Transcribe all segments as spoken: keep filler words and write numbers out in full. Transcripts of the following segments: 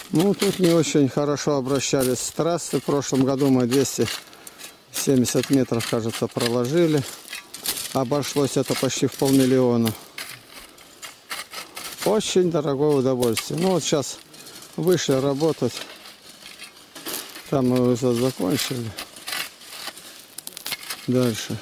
Ну, тут не очень хорошо обращались с трассы. В прошлом году мы двести семьдесят метров, кажется, проложили. Обошлось это почти в полмиллиона. Очень дорогое удовольствие. Ну, вот сейчас вышли работать. Там мы уже закончили. Дальше.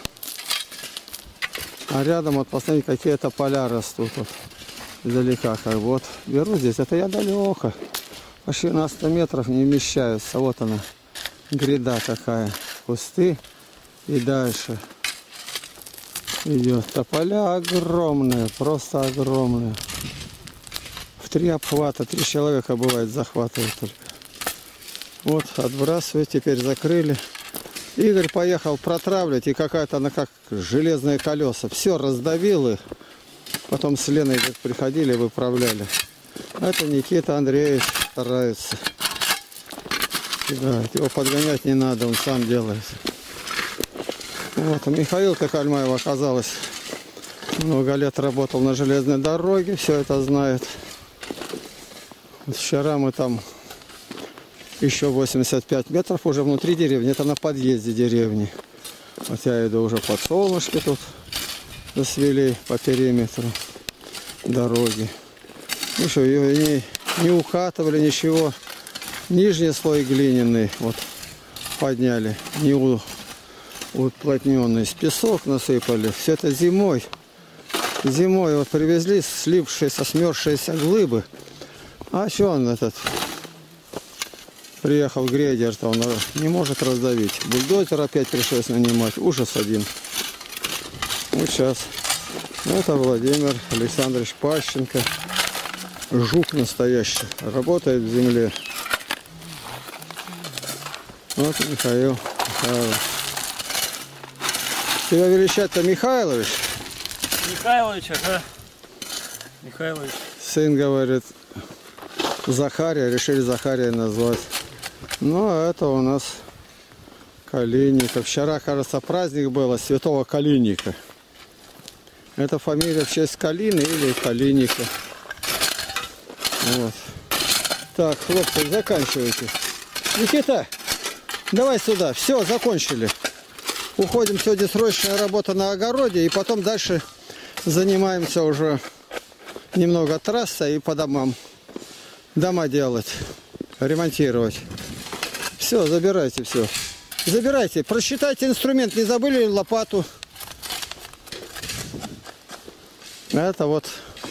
А рядом, вот, посмотрите, какие-то поля растут. Вот, издалека. Как вот. Беру здесь. Это я далеко. Почти на сто метров не вмещаются. Вот она, гряда такая. Кусты. И дальше идет. Тополя огромные, просто огромные. В три обхвата, три человека бывает захватывают только. Вот, отбрасывают, теперь закрыли. Игорь поехал протравливать, и какая-то она как железные колеса. Все, раздавил их. Потом с Леной приходили, выправляли. Это Никита Андреевич старается. Да, его подгонять не надо, он сам делает. Вот, а Михаил Кокальмаев, оказалось, много лет работал на железной дороге, все это знает. Вот вчера мы там еще восемьдесят пять метров уже внутри деревни, это на подъезде деревни. Вот я иду уже под солнышки тут, свели по периметру дороги. Ну что, ее не, не укатывали, ничего. Нижний слой глиняный вот подняли, не у, уплотненный. С песок насыпали. Все это зимой. Зимой вот привезли слипшиеся, смерзшиеся глыбы. А что он этот? Приехал грейдер-то, он не может раздавить. Бульдозер опять пришлось нанимать. Ужас один. Вот сейчас. Это Владимир Александрович Пащенко. Жук настоящий. Работает в земле. Вот Михаил Михайлович. Тебя величать-то Михайлович? Михайлович, ага. Михайлович. Сын говорит, Захария, решили Захария назвать. Ну, а это у нас Калинников. Вчера, кажется, праздник был Святого Калинника. Это фамилия в честь Калины или Калинника. Вот. Так, хлопцы, заканчивайте. Никита, давай сюда. Все, закончили. Уходим. Сегодня срочная работа на огороде. И потом дальше занимаемся уже немного трасса и по домам. Дома делать. Ремонтировать. Все, забирайте все. Забирайте. Просчитайте инструмент. Не забыли лопату. Это вот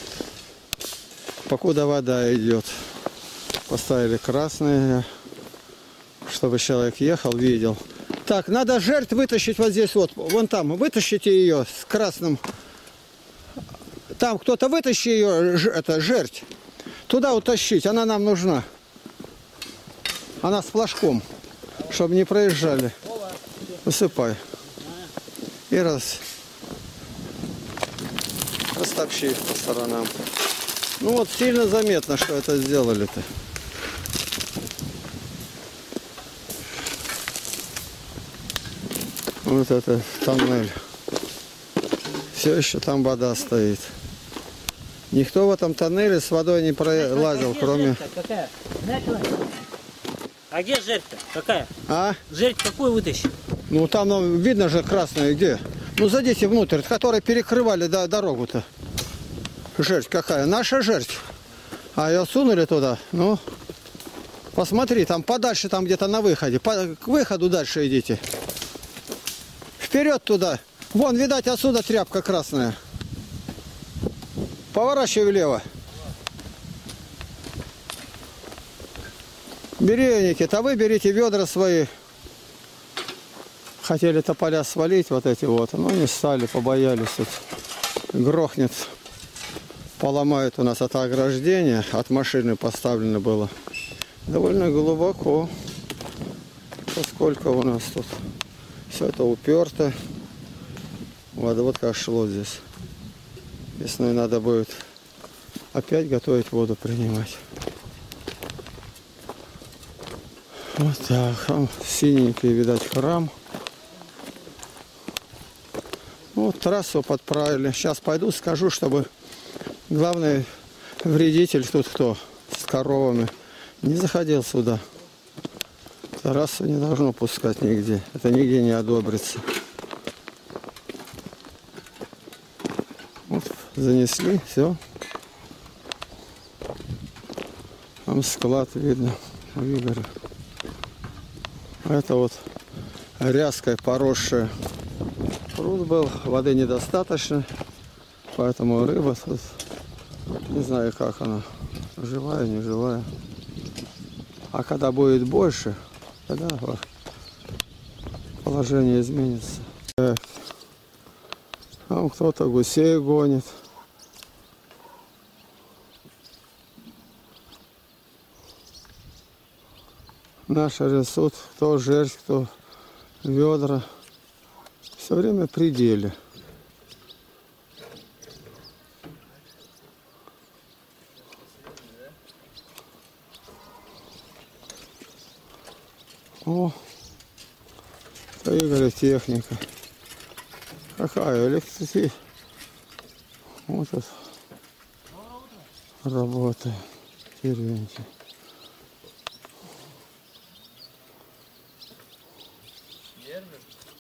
покуда вода идет. Поставили красные, чтобы человек ехал, видел. Так, надо жертв вытащить вот здесь вот. Вон там. Вытащите ее с красным. Там кто-то вытащи ее, это жерть. Туда утащить. Она нам нужна. Она с флажком. Чтобы не проезжали. Высыпай. И раз. Растопчи по сторонам. Ну вот сильно заметно, что это сделали-то. Вот это тоннель. Все еще там вода стоит. Никто в этом тоннеле с водой не пролазил, а кроме... Какая? А где жертва? Какая? А? Жертв какую вытащить? Ну там ну, видно же красная где. Ну зайдите внутрь, которые перекрывали да, дорогу-то. Жертв какая? Наша жертв. А ее сунули туда. Ну, посмотри, там подальше, там где-то на выходе. По, к выходу дальше идите. Вперед туда. Вон, видать, отсюда тряпка красная. Поворачивай влево. Бери, Никита, а вы берите ведра свои. Хотели тополя свалить, вот эти вот. Но не стали, побоялись. Тут грохнет. Поломают у нас это ограждение. От машины поставлено было. Довольно глубоко. Сколько у нас тут. Все это уперто. Вот, вот как шло здесь. Весной надо будет опять готовить воду, принимать. Вот так. Там синенький, видать, храм. Вот трассу подправили. Сейчас пойду, скажу, чтобы главный вредитель тут кто? С коровами. Не заходил сюда. Трассу не должно пускать нигде. Это нигде не одобрится. Вот, занесли, все. Там склад видно у Игоря. Это вот ряской поросшая пруд был. Воды недостаточно. Поэтому рыба тут, не знаю как она, живая, не живая. А когда будет больше, тогда положение изменится. Так. Там кто-то гусей гонит. Наши рисуют, кто жерсть, кто ведра. Все время в пределе. О, это Игоря техника. Какая электричество. Вот это работает. Терентий.